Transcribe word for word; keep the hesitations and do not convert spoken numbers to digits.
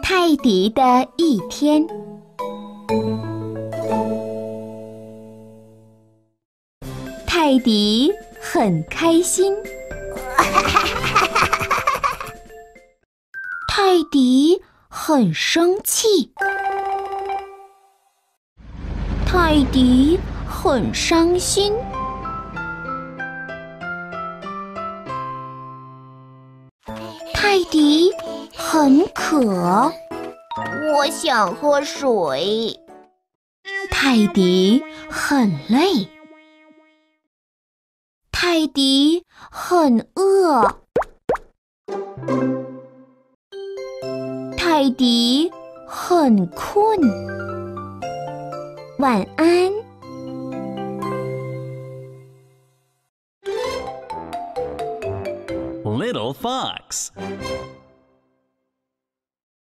泰迪的一天。泰迪很开心。泰迪很生气。泰迪很伤心。泰迪很渴。 我想喝水。 泰迪很累。泰迪很饿。泰迪很困。晚安。